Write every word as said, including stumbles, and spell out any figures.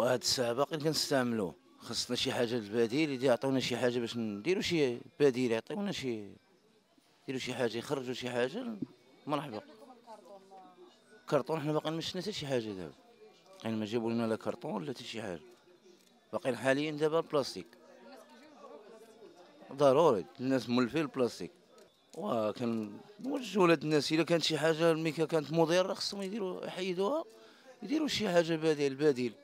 وهاد الساعه باقي كنستعملوه. خصنا شي حاجه البديل، يدي يعطيونا شي حاجه باش نديرو شي بديل، يعطيونا شي يديروا شي حاجه، يخرجوا شي حاجه. مرحبا. كرتون حنا باقي ما شفنا حتى شي حاجه دابا، باقيين ما جابوا لنا لا كرتون ولا حتى شي حاجه. باقيين حاليا دابا البلاستيك ضروري، الناس مولفين البلاستيك. وكنوجهوا لهاد الناس الا كانت شي حاجه الميكا كانت مضره خصهم يديروا يحيدوها، يديروا شي حاجه بديل بديل.